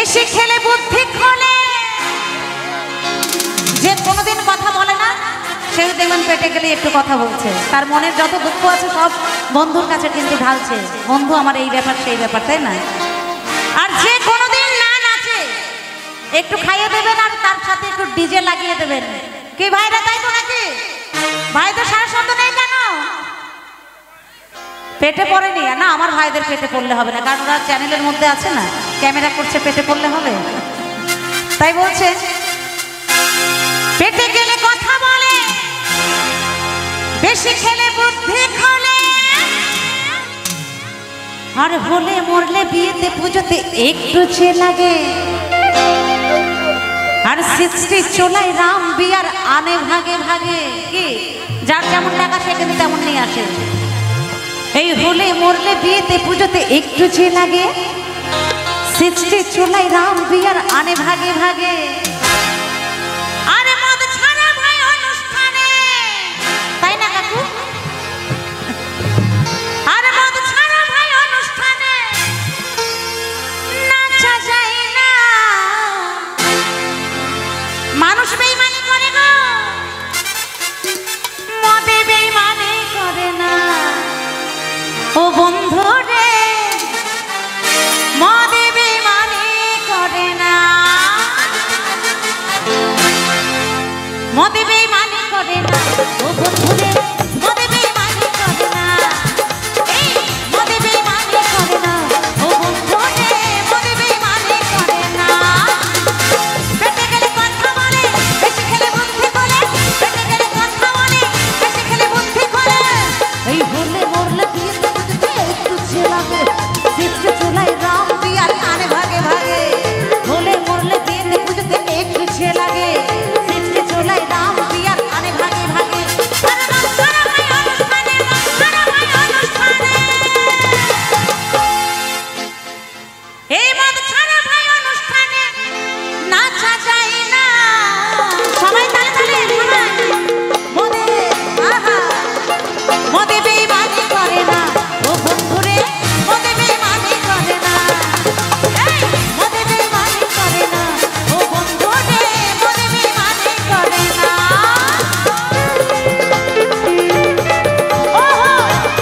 বেশি খেলে বুদ্ধি খোলে। যে কোনোদিন কথা বলে না সে দেখবেন পেটে গেলে একটু কথা বলছে, তার মনের যত দুঃখ আছে সব বন্ধুর কাছে কিন্তু ঢালছে, বন্ধু আমার এই ব্যাপার সেই ব্যাপার, তাই না? আর যে কোনোদিন না নাচে একটু খাইয়ে দেবেন আর তার সাথে একটু ডিজে লাগিয়ে দেবেন। কি ভাইরা তাই তো নাকি? ভাইদের সারা শব্দ নেই কেন? পেটে পড়েনি না? আমার ভাইদের পেটে পড়লে হবে না, কারণ ওরা চ্যানেলের মধ্যে আছে না, ক্যামেরা করছে, পেটে পড়লে হবে? তাই বলছে পেটে গেলে কথা বলে, বেশি খেলে বুদ্ধি খোলে। আর হলে মরলে বিয়েতে পুজোতে একটু যে লাগে। আর 60 চোলাই রাম বিয়ার আনে ভাগে ভাগে। কি যার যেমন টাকা সে কিন্তু তেমন নিয়ে আসে। এই হলে মরলে বিয়েতে পুজোতে একটু যে লাগে। 60 চোলাই রাম বিয়ার আনে ভাগে ভাগে। আরে মদ ছাড়া ভাই অনুষ্ঠানে, তাই না কাকু? আরে মদ ছাড়া ভাই অনুষ্ঠানে নাচা যায় না। মানুষ বেঈমানি করে গো, মদে বেঈমানি করে না। ও বন্ধু রে, মদে বেঈমানি করে না, মদে বেঈমানি করে না। ও বন্ধু রে, মদে বেঈমানি করে না, এই মদে বেঈমানি করে না। ও বন্ধু রে, মদে বেঈমানি করে না। পেটে গেলে কথা বলে, বেশি খেলে বুদ্ধি খোলে। পেটে গেলে কথা বলে, বেশি খেলে বুদ্ধি খোলে। এই হলে মরলে বিয়েতে বুঝতে একটু যে লাগে। 60 চুলাই রাম বিয়ার আনে ভাগে ভাগে। হলে মরলে বিয়েতে বুঝতে একটু যে লাগে। 60 চুলাই রাম বিয়ার আনে ভাগে ভাগে। আরে মদ ছাড়া ভাই অনুষ্ঠানে, মদ ছাড়া ভাই অনুষ্ঠানে। এই মদ ছাড়া ভাই অনুষ্ঠানে নাচা যায় না। সবাই তালে তালে সবাই। মদে আহা, মদে বেঈমানি করে না। ও বন্ধু রে, মদে বেঈমানি করে না, এই মদে বেঈমানি করে না। ও বন্ধু রে, মদে বেঈমানি করে না। ওহো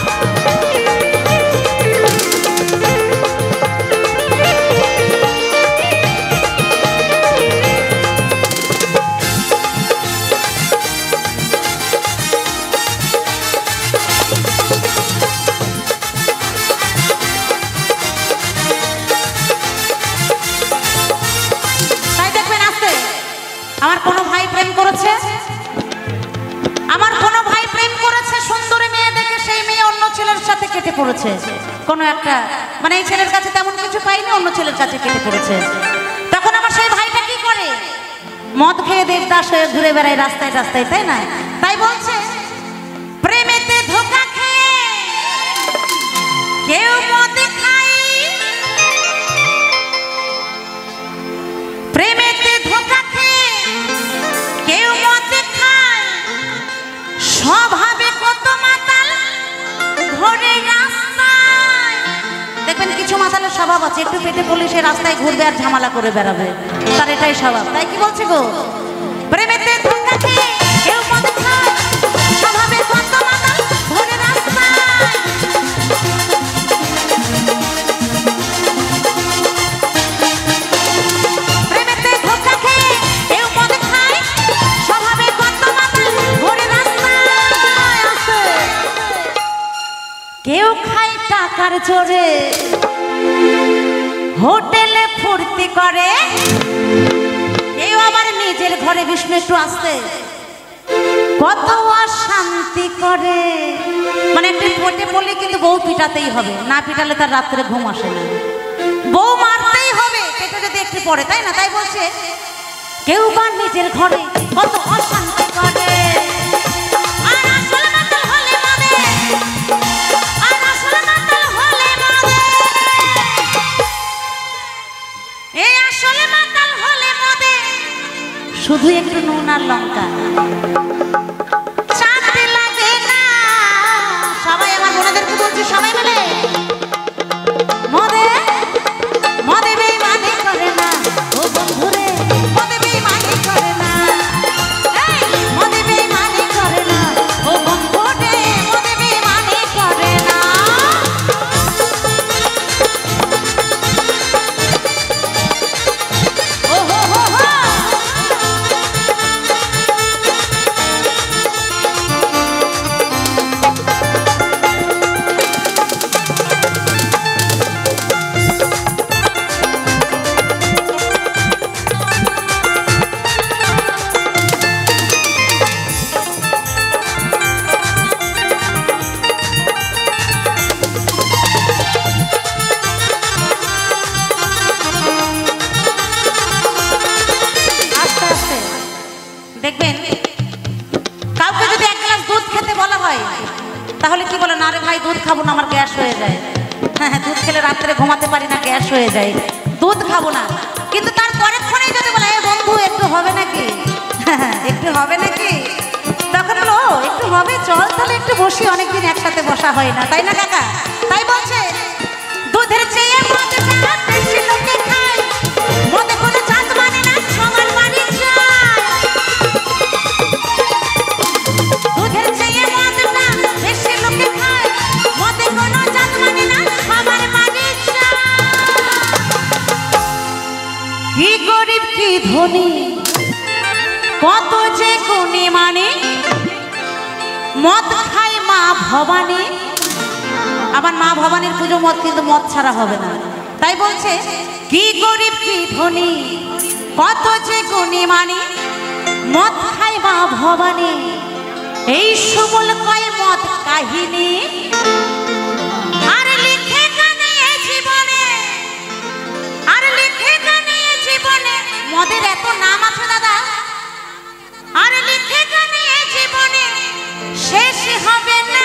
তাই দেখবেন আসতে আমার কোনো ভাই প্রেম করেছে, আমার কোনো ভাই প্রেম করেছে, সুন্দরী মেয়ে দেখে সেই মেয়ে অন্য ছেলের সাথে কেটে পড়েছে। কোনো একটা মানে এই ছেলের কাছে তেমন কিছু পাইনি, অন্য ছেলের কাছে কেটে পড়েছে। তখন আমার সেই ভাইটা কি করে? মদ খেয়ে দেবদাস হয়ে ঘুরে বেড়ায় রাস্তায় রাস্তায়, তাই না? তাই বলছে প্রেমেতে ধোঁকা খেয়ে কেউ মদ খায়, প্রেমেতে ধোঁকা খেয়ে কেউ মদ খায়। স্বভাবে কত মাতাল ঘোরে রাস্তায়। দেখবেন কিছু মাতালের স্বভাব আছে, একটু পেটে পড়লে সে রাস্তায় ঘুরবে আর ঝামেলা করে বেড়াবে, তার এটাই স্বভাব। তাই কি বলছে গো? প্রেমেতে ধোঁকা খেয়ে কেউ মদ খায়। স্বভাবে কত মাতাল ঘোরে রাস্তায়। প্রেমেতে ধোঁকা খেয়ে কেউ মদ খায়। স্বভাবে কত মাতাল ঘোরে রাস্তায়। আছে কেউ খায় টাকার জোরে, হোটেলে ফুর্তি করে। কেউ আবার নিজের ঘরে বিষ্ণু একটু আসতে কত অশান্তি করে। মানে একটু পেটে পড়লে কিন্তু বউ পিটাতেই হবে, না পিটালে তার রাত্রে ঘুম আসে না। বউ মারতেই হবে পেটে যদি একটু পড়ে, তাই না? তাই বলছে কেউ বা নিজের ঘরে কত অশান্তি করে। আর আসলে মাতাল হলে মদে, আর আসলে মাতাল হলে মদে, এই আসলে মাতাল হলে মদে শুধু একটু নুন আর লঙ্কা চাটতে লাগে না। সবাই আমার বোনেদেরকে বলছি, সবাই মিলে মদে, মদে বেঈমানি করে না। হয় তাহলে কি বলে, না রে ভাই দুধ খাবো না, আমার গ্যাস হয়ে যায়। হ্যাঁ হ্যাঁ, দুধ খেলে রাত্রে ঘুমাতে পারি না, গ্যাস হয়ে যায়, দুধ খাবো না। কিন্তু তার পরের ক্ষণেই যদি বলে এ বন্ধু একটু হবে নাকি, একটু হবে নাকি, তখন বলো একটু হবে, চল তাহলে একটু বসি, অনেকদিন একসাথে বসা হয় না, তাই না কাকা? তাই বলছে দুধের চেয়ে মদটা বেশি লোকে খায়, মদে কোনো জাত মানে না, সবার বাড়ি যায়। দুধের চেয়ে মদটা বেশি লোকে খায়, মদে কোনো জাত মানে না, সবার বাড়ি যায়। কি গরিব কি ধনী, কত যে গুণী মানে, মদ খায় মা ভবানী। আবার মা ভবানীর পুজো মদ, কিন্তু মদ ছাড়া হবে না। তাই বলছে কি গরিব কি ধনী, কত যে গুণী মানে, মদ খায় মা ভবানী। এই সুবল কয় মদ কাহিনী, আর লিখে গানে জীবনে, আর লিখে গানে জীবনে, মদের এত নাম আছে দাদা, আর লিখে গানে জীবনে শেষ হবে না।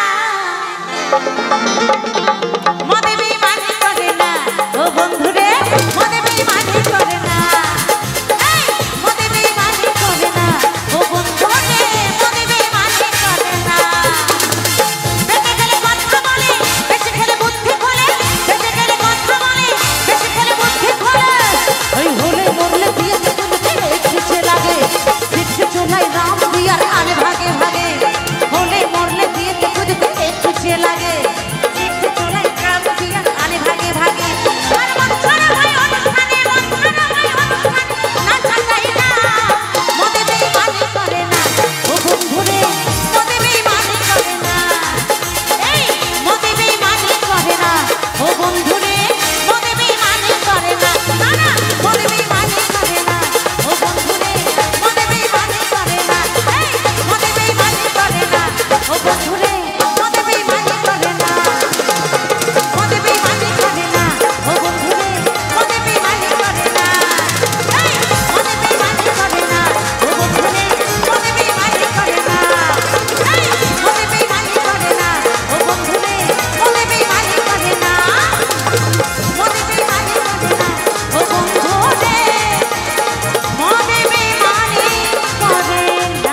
মদে বেঈমানি করে না ও বন্ধুরে, মদে বেঈমানি করে না, মদে বেঈমানি করে না ও বন্ধুরে, মদে বেঈমানি করে না। বেঁচে গেলে কথা বলে, বেঁচে গেলে বুদ্ধি খোলে, বেঁচে গেলে কথা বলে, বেঁচে গেলে বুদ্ধি খোলে। ওই হলে মরলে দিয়ে তুলতে খিচে লাগে, খিচে চোলাই রাম দিয়ার আনে ভাগে ভাগে, হলে মরলে দিয়ে তুলতে খিচে লাগে, খিচে চোলাই রাম দিয়ার আনে ভাগে ভাগে। আর মন ছাড়া হয় অনুষ্ঠানে, মন ছাড়া হয় অনুষ্ঠানে, না চাই না। মদে বেঈমানি করে না ও বন্ধুরে, মদে বেঈমানি করে না, এই মদে বেঈমানি করে না ও বন্ধুরে, মদে বেঈমানি করে না, না না মদে বেঈমানি করে না ও বন্ধুরে, মদে বেঈমানি করে না, এই মদে বেঈমানি করে না ও বন্ধুরে, মদে বেঈমানি করে না, মদে বেঈমানি করে না ও বন্ধুরে, মদে বেঈমানি করে না, এই মদে বেঈমানি করে না ও বন্ধুরে, মদে বেঈমানি করে না, এই মদে বেঈমানি করে না ও বন্ধুরে, মদে বেঈমানি করে না, মদে বেঈমানি করে না ও বন্ধুরে, মদে বেঈমানি করে না।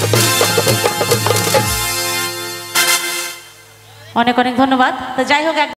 অনেক অনেক ধন্যবাদ। তো যাই হোক।